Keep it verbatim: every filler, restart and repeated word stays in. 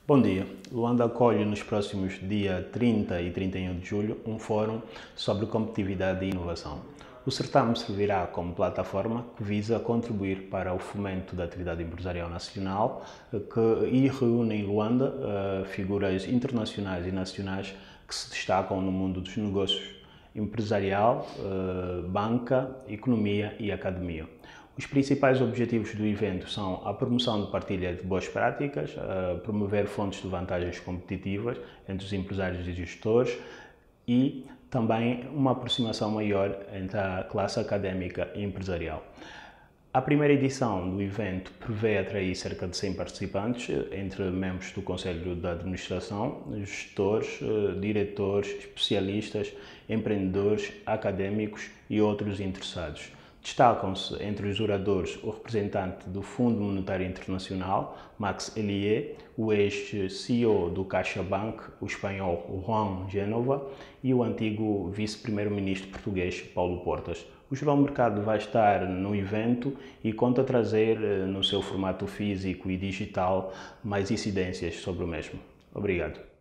Bom dia. Luanda acolhe nos próximos dia trinta e trinta e um de julho um fórum sobre competitividade e inovação. O certame servirá como plataforma que visa contribuir para o fomento da atividade empresarial nacional que, e reúne em Luanda uh, figuras internacionais e nacionais que se destacam no mundo dos negócios empresarial, uh, banca, economia e academia. Os principais objetivos do evento são a promoção de partilha de boas práticas, uh, promover fontes de vantagens competitivas entre os empresários e gestores e também uma aproximação maior entre a classe académica e empresarial. A primeira edição do evento prevê atrair cerca de cem participantes, entre membros do Conselho de Administração, gestores, diretores, especialistas, empreendedores, académicos e outros interessados. Destacam-se entre os oradores o representante do Fundo Monetário Internacional, Max Elie, o ex-C E O do CaixaBank, o espanhol Juan Génova, e o antigo vice-primeiro-ministro português, Paulo Portas. O João Mercado vai estar no evento e conta trazer, no seu formato físico e digital, mais incidências sobre o mesmo. Obrigado.